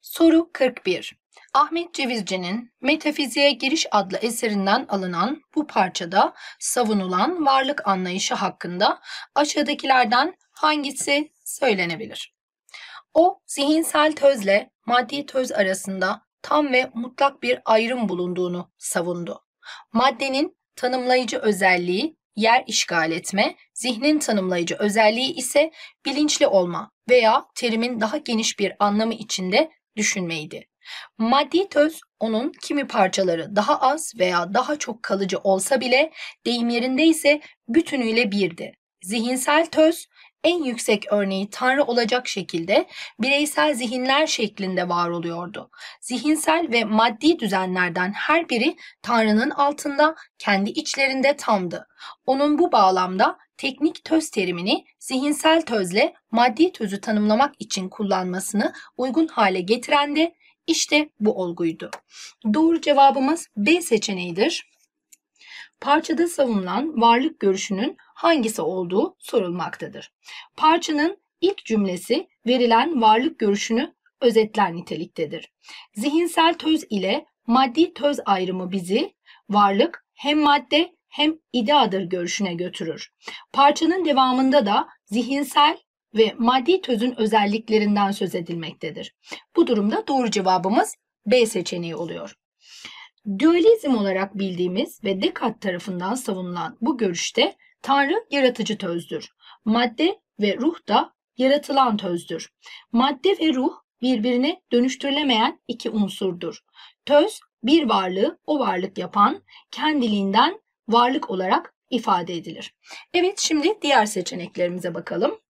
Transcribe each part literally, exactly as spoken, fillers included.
Soru kırk bir. Ahmet Cevizci'nin Metafiziğe Giriş adlı eserinden alınan bu parçada savunulan varlık anlayışı hakkında aşağıdakilerden hangisi söylenebilir? O, zihinsel tözle maddi töz arasında tam ve mutlak bir ayrım bulunduğunu savundu. Maddenin tanımlayıcı özelliği yer işgal etme, zihnin tanımlayıcı özelliği ise bilinçli olma veya terimin daha geniş bir anlamı içinde düşünmeydi. Maddi töz, onun kimi parçaları daha az veya daha çok kalıcı olsa bile deyim yerindeyse bütünüyle birdi. Zihinsel töz, en yüksek örneği Tanrı olacak şekilde bireysel zihinler şeklinde var oluyordu. Zihinsel ve maddi düzenlerden her biri Tanrı'nın altında, kendi içlerinde tamdı. Onun bu bağlamda teknik töz terimini zihinsel tözle maddi tözü tanımlamak için kullanmasını uygun hale getiren de işte bu olguydu. Doğru cevabımız B seçeneğidir. Parçada savunulan varlık görüşünün hangisi olduğu sorulmaktadır. Parçanın ilk cümlesi verilen varlık görüşünü özetler niteliktedir. Zihinsel töz ile maddi töz ayrımı bizi varlık hem madde hem ideadır görüşüne götürür. Parçanın devamında da zihinsel ve maddi tözün özelliklerinden söz edilmektedir. Bu durumda doğru cevabımız B seçeneği oluyor. Dualizm olarak bildiğimiz ve Descartes tarafından savunulan bu görüşte Tanrı yaratıcı tözdür. Madde ve ruh da yaratılan tözdür. Madde ve ruh birbirine dönüştürülemeyen iki unsurdur. Töz bir varlığı o varlık yapan, kendiliğinden varlık olarak ifade edilir. Evet, şimdi diğer seçeneklerimize bakalım.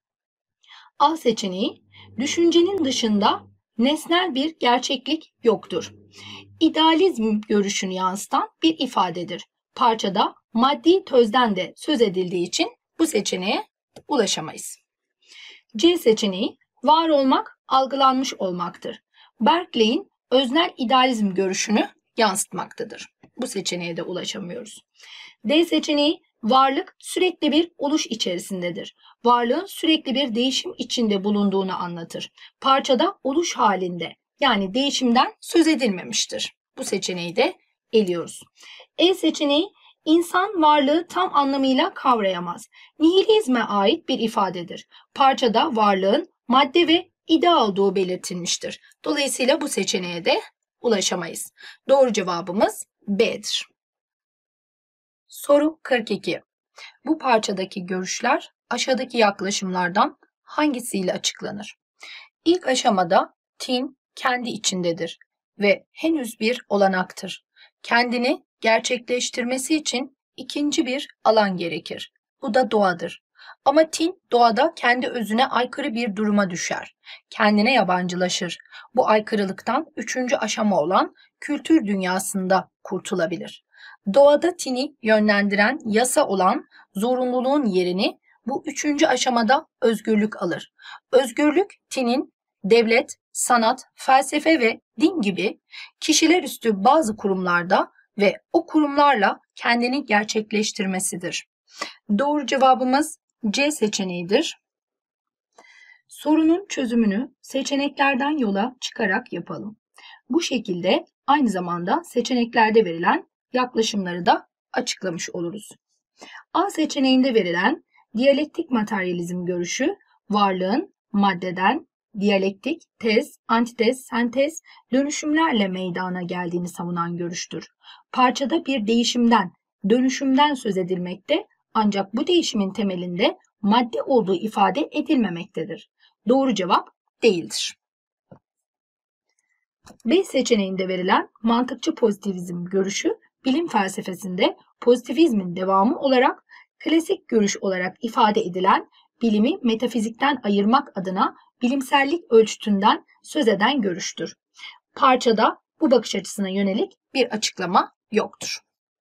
A seçeneği, düşüncenin dışında nesnel bir gerçeklik yoktur. İdealizm görüşünü yansıtan bir ifadedir. Parçada maddi tözden de söz edildiği için bu seçeneğe ulaşamayız. C seçeneği, var olmak algılanmış olmaktır. Berkeley'in öznel idealizm görüşünü yansıtmaktadır. Bu seçeneğe de ulaşamıyoruz. D seçeneği, varlık sürekli bir oluş içerisindedir. Varlığın sürekli bir değişim içinde bulunduğunu anlatır. Parçada oluş halinde, yani değişimden söz edilmemiştir. Bu seçeneği de eliyoruz. E seçeneği, insan varlığı tam anlamıyla kavrayamaz. Nihilizme ait bir ifadedir. Parçada varlığın madde ve idea olduğu belirtilmiştir. Dolayısıyla bu seçeneğe de ulaşamayız. Doğru cevabımız B'dir. Soru kırk iki. Bu parçadaki görüşler aşağıdaki yaklaşımlardan hangisiyle açıklanır? İlk aşamada tin kendi içindedir ve henüz bir olanaktır. Kendini gerçekleştirmesi için ikinci bir alan gerekir. Bu da doğadır. Ama tin doğada kendi özüne aykırı bir duruma düşer. Kendine yabancılaşır. Bu aykırılıktan üçüncü aşama olan kültür dünyasında kurtulabilir. Doğada tini yönlendiren yasa olan zorunluluğun yerini bu üçüncü aşamada özgürlük alır. Özgürlük tinin devlet, sanat, felsefe ve din gibi kişiler üstü bazı kurumlarda ve o kurumlarla kendini gerçekleştirmesidir. Doğru cevabımız C seçeneğidir. Sorunun çözümünü seçeneklerden yola çıkarak yapalım. Bu şekilde aynı zamanda seçeneklerde verilen yaklaşımları da açıklamış oluruz. A seçeneğinde verilen diyalektik materyalizm görüşü, varlığın maddeden diyalektik, tez, antitez, sentez dönüşümlerle meydana geldiğini savunan görüştür. Parçada bir değişimden, dönüşümden söz edilmekte, ancak bu değişimin temelinde madde olduğu ifade edilmemektedir. Doğru cevap değildir. B seçeneğinde verilen mantıkçı pozitivizm görüşü, bilim felsefesinde pozitivizmin devamı olarak klasik görüş olarak ifade edilen bilimi metafizikten ayırmak adına bilimsellik ölçütünden söz eden görüştür. Parçada bu bakış açısına yönelik bir açıklama yoktur.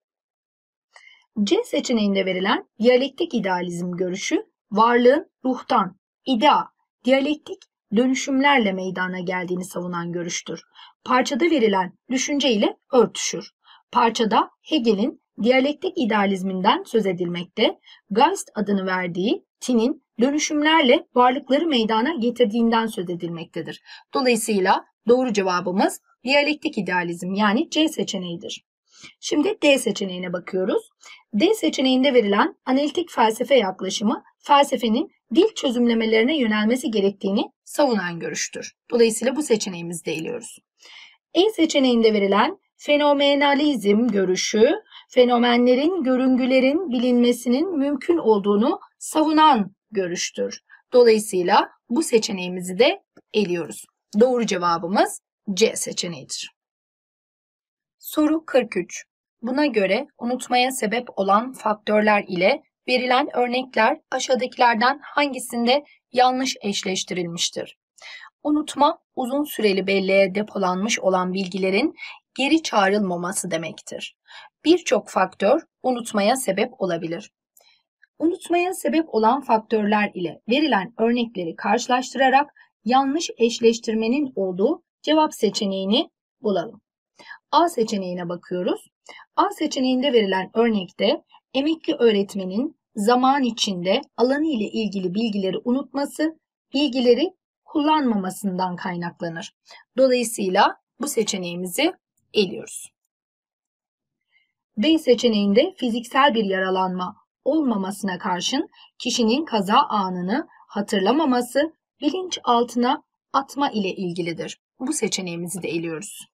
C seçeneğinde verilen diyalektik idealizm görüşü, varlığın ruhtan, idea, diyalektik dönüşümlerle meydana geldiğini savunan görüştür. Parçada verilen düşünce ile örtüşür. Parçada Hegel'in diyalektik idealizminden söz edilmekte, Geist adını verdiği tinin dönüşümlerle varlıkları meydana getirdiğinden söz edilmektedir. Dolayısıyla Doğru cevabımız diyalektik idealizm yani C seçeneğidir. Şimdi D seçeneğine bakıyoruz. D seçeneğinde verilen analitik felsefe yaklaşımı felsefenin dil çözümlemelerine yönelmesi gerektiğini savunan görüştür. Dolayısıyla bu seçeneğimizi de eliyoruz. E seçeneğinde verilen fenomenalizm görüşü fenomenlerin, görüngülerin bilinmesinin mümkün olduğunu savunan görüştür. Dolayısıyla bu seçeneğimizi de eliyoruz. Doğru cevabımız C seçeneğidir. Soru kırk üç. Buna göre unutmaya sebep olan faktörler ile verilen örnekler aşağıdakilerden hangisinde yanlış eşleştirilmiştir? Unutma, uzun süreli belleğe depolanmış olan bilgilerin geri çağrılmaması demektir. Birçok faktör unutmaya sebep olabilir. Unutmaya sebep olan faktörler ile verilen örnekleri karşılaştırarak yanlış eşleştirmenin olduğu cevap seçeneğini bulalım. A seçeneğine bakıyoruz. A seçeneğinde verilen örnekte emekli öğretmenin zaman içinde alanı ile ilgili bilgileri unutması, bilgileri kullanmamasından kaynaklanır. Dolayısıyla bu seçeneğimizi eliyoruz. B seçeneğinde fiziksel bir yaralanma olmamasına karşın kişinin kaza anını hatırlamaması bilinçaltına atma ile ilgilidir. Bu seçeneğimizi de eliyoruz.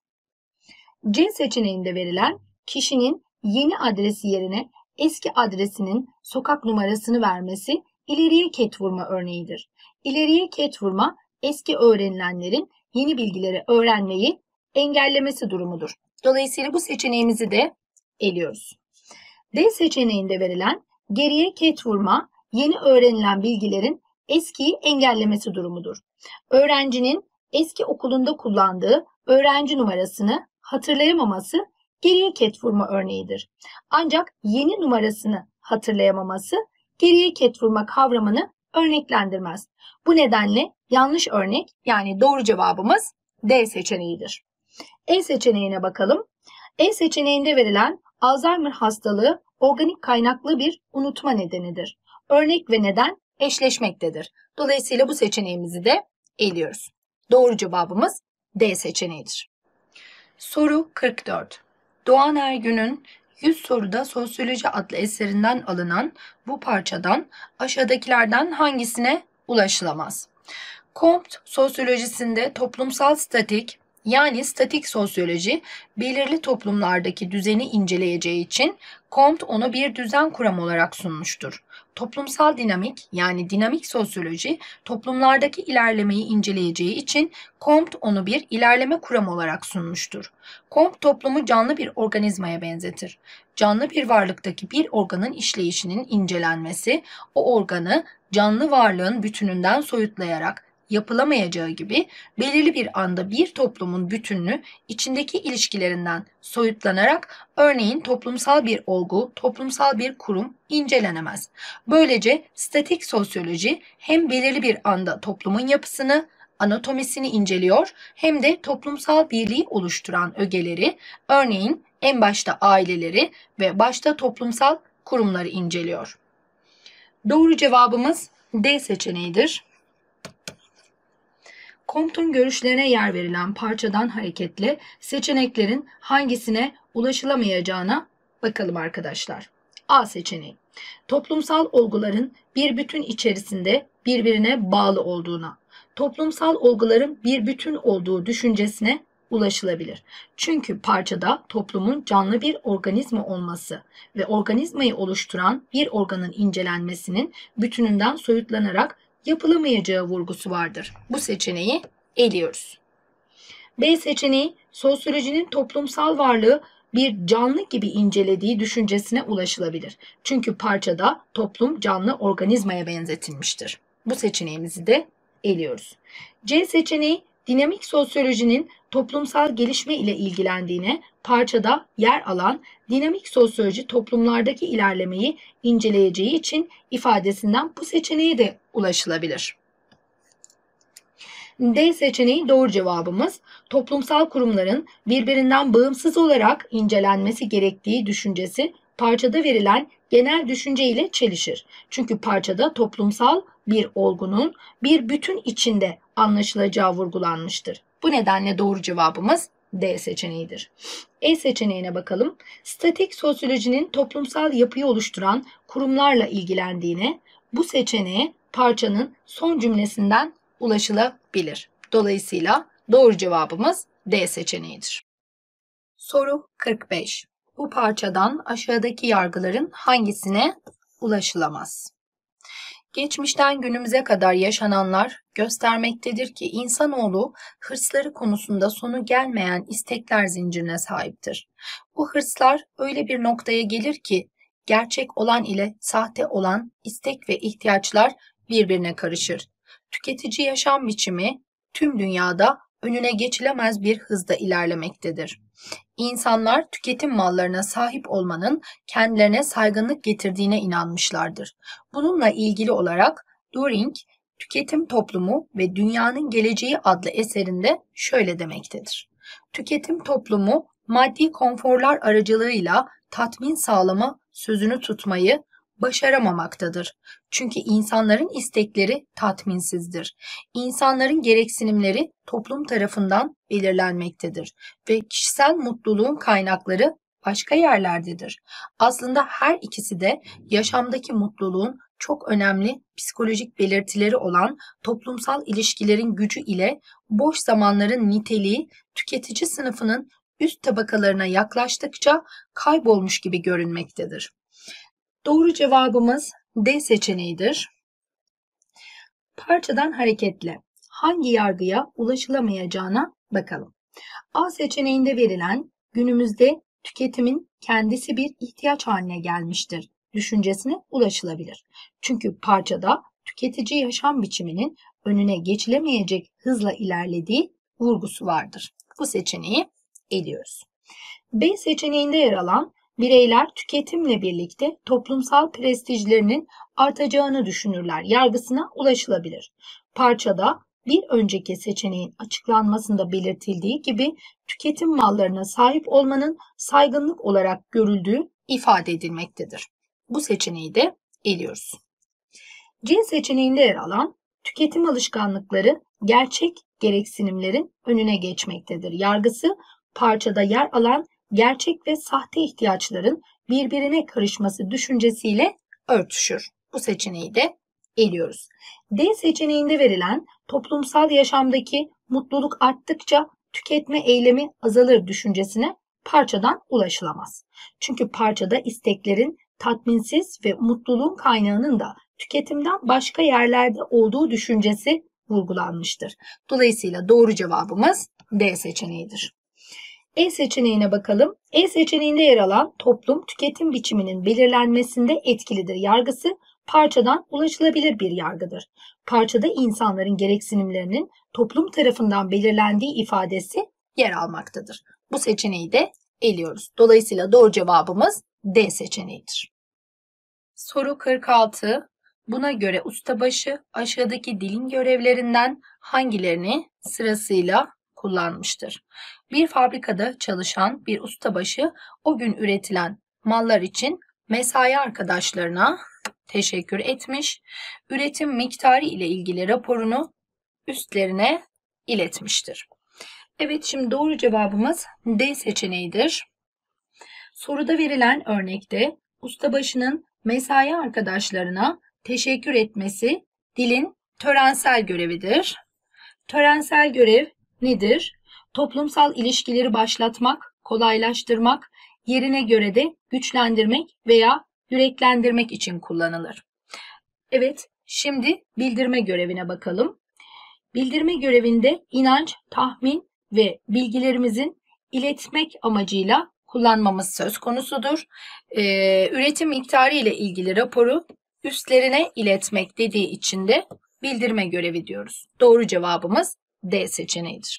C seçeneğinde verilen kişinin yeni adresi yerine eski adresinin sokak numarasını vermesi ileriye ket vurma örneğidir. İleriye ket vurma eski öğrenilenlerin yeni bilgileri öğrenmeyi engellemesi durumudur. Dolayısıyla bu seçeneğimizi de eliyoruz. D seçeneğinde verilen geriye ket vurma yeni öğrenilen bilgilerin eskiyi engellemesi durumudur. Öğrencinin eski okulunda kullandığı öğrenci numarasını hatırlayamaması geriye ket vurma örneğidir. Ancak yeni numarasını hatırlayamaması geriye ket vurma kavramını örneklendirmez. Bu nedenle yanlış örnek yani doğru cevabımız D seçeneğidir. E seçeneğine bakalım. E seçeneğinde verilen Alzheimer hastalığı organik kaynaklı bir unutma nedenidir. Örnek ve neden eşleşmektedir. Dolayısıyla bu seçeneğimizi de eliyoruz. Doğru cevabımız D seçeneğidir. Soru kırk dört. Doğan Ergün'ün yüz soruda sosyoloji adlı eserinden alınan bu parçadan aşağıdakilerden hangisine ulaşılamaz? Comte sosyolojisinde toplumsal statik yani statik sosyoloji belirli toplumlardaki düzeni inceleyeceği için Comte onu bir düzen kuramı olarak sunmuştur. Toplumsal dinamik yani dinamik sosyoloji toplumlardaki ilerlemeyi inceleyeceği için Comte onu bir ilerleme kuramı olarak sunmuştur. Comte toplumu canlı bir organizmaya benzetir. Canlı bir varlıktaki bir organın işleyişinin incelenmesi o organı canlı varlığın bütününden soyutlayarak yapılamayacağı gibi belirli bir anda bir toplumun bütünlüğü içindeki ilişkilerinden soyutlanarak örneğin toplumsal bir olgu, toplumsal bir kurum incelenemez. Böylece statik sosyoloji hem belirli bir anda toplumun yapısını, anatomisini inceliyor hem de toplumsal birliği oluşturan ögeleri, örneğin en başta aileleri ve başta toplumsal kurumları inceliyor. Doğru cevabımız D seçeneğidir. Comte'un görüşlerine yer verilen parçadan hareketle seçeneklerin hangisine ulaşılamayacağına bakalım arkadaşlar. A seçeneği. Toplumsal olguların bir bütün içerisinde birbirine bağlı olduğuna, toplumsal olguların bir bütün olduğu düşüncesine ulaşılabilir. Çünkü parçada toplumun canlı bir organizma olması ve organizmayı oluşturan bir organın incelenmesinin bütününden soyutlanarak yapılamayacağı vurgusu vardır. Bu seçeneği eliyoruz. B seçeneği sosyolojinin toplumsal varlığı bir canlı gibi incelediği düşüncesine ulaşılabilir. Çünkü parçada toplum canlı organizmaya benzetilmiştir. Bu seçeneğimizi de eliyoruz. C seçeneği dinamik sosyolojinin toplumsal gelişme ile ilgilendiğine, parçada yer alan dinamik sosyoloji toplumlardaki ilerlemeyi inceleyeceği için ifadesinden bu seçeneğe de ulaşılabilir. D seçeneği doğru cevabımız. Toplumsal kurumların birbirinden bağımsız olarak incelenmesi gerektiği düşüncesi parçada verilen genel düşünce ile çelişir. Çünkü parçada toplumsal bir olgunun bir bütün içinde anlaşılacağı vurgulanmıştır. Bu nedenle doğru cevabımız D seçeneğidir. E seçeneğine bakalım. Statik sosyolojinin toplumsal yapıyı oluşturan kurumlarla ilgilendiğine, bu seçeneğe parçanın son cümlesinden ulaşılabilir. Dolayısıyla doğru cevabımız D seçeneğidir. Soru kırk beş. Bu parçadan aşağıdaki yargıların hangisine ulaşılamaz? Geçmişten günümüze kadar yaşananlar göstermektedir ki insanoğlu hırsları konusunda sonu gelmeyen istekler zincirine sahiptir. Bu hırslar öyle bir noktaya gelir ki gerçek olan ile sahte olan istek ve ihtiyaçlar birbirine karışır. Tüketici yaşam biçimi tüm dünyada önüne geçilemez bir hızda ilerlemektedir. İnsanlar tüketim mallarına sahip olmanın kendilerine saygınlık getirdiğine inanmışlardır. Bununla ilgili olarak Düring, Tüketim Toplumu ve Dünyanın Geleceği adlı eserinde şöyle demektedir. Tüketim toplumu maddi konforlar aracılığıyla tatmin sağlama sözünü tutmayı başaramamaktadır. Çünkü insanların istekleri tatminsizdir. İnsanların gereksinimleri toplum tarafından belirlenmektedir ve kişisel mutluluğun kaynakları başka yerlerdedir. Aslında her ikisi de yaşamdaki mutluluğun çok önemli psikolojik belirtileri olan toplumsal ilişkilerin gücü ile boş zamanların niteliği tüketici sınıfının üst tabakalarına yaklaştıkça kaybolmuş gibi görünmektedir. Doğru cevabımız D seçeneğidir. Parçadan hareketle hangi yargıya ulaşılamayacağına bakalım. A seçeneğinde verilen günümüzde tüketimin kendisi bir ihtiyaç haline gelmiştir düşüncesine ulaşılabilir. Çünkü parçada tüketici yaşam biçiminin önüne geçilemeyecek hızla ilerlediği vurgusu vardır. Bu seçeneği eliyoruz. B seçeneğinde yer alan bireyler tüketimle birlikte toplumsal prestijlerinin artacağını düşünürler yargısına ulaşılabilir. Parçada bir önceki seçeneğin açıklanmasında belirtildiği gibi tüketim mallarına sahip olmanın saygınlık olarak görüldüğü ifade edilmektedir. Bu seçeneği de eliyoruz. C seçeneğinde yer alan tüketim alışkanlıkları gerçek gereksinimlerin önüne geçmektedir yargısı parçada yer alan gerçek ve sahte ihtiyaçların birbirine karışması düşüncesiyle örtüşür. Bu seçeneği de eliyoruz. D seçeneğinde verilen toplumsal yaşamdaki mutluluk arttıkça tüketme eylemi azalır düşüncesine parçadan ulaşılamaz. Çünkü parçada isteklerin tatminsiz ve mutluluğun kaynağının da tüketimden başka yerlerde olduğu düşüncesi vurgulanmıştır. Dolayısıyla doğru cevabımız D seçeneğidir. E seçeneğine bakalım. E seçeneğinde yer alan toplum tüketim biçiminin belirlenmesinde etkilidir yargısı parçadan ulaşılabilir bir yargıdır. Parçada insanların gereksinimlerinin toplum tarafından belirlendiği ifadesi yer almaktadır. Bu seçeneği de eliyoruz. Dolayısıyla doğru cevabımız D seçeneğidir. Soru kırk altı. Buna göre ustabaşı aşağıdaki dilin görevlerinden hangilerini sırasıyla kullanmıştır? Bir fabrikada çalışan bir ustabaşı o gün üretilen mallar için mesai arkadaşlarına teşekkür etmiş, üretim miktarı ile ilgili raporunu üstlerine iletmiştir. Evet, şimdi doğru cevabımız D seçeneğidir. Soruda verilen örnekte ustabaşının mesai arkadaşlarına teşekkür etmesi dilin törensel görevidir. Törensel görev nedir? Toplumsal ilişkileri başlatmak, kolaylaştırmak, yerine göre de güçlendirmek veya yüreklendirmek için kullanılır. Evet, şimdi bildirme görevine bakalım. Bildirme görevinde inanç, tahmin ve bilgilerimizin iletmek amacıyla kullanmamız söz konusudur. Ee, üretim miktarı ile ilgili raporu üstlerine iletmek dediği için de bildirme görevi diyoruz. Doğru cevabımız D seçeneğidir.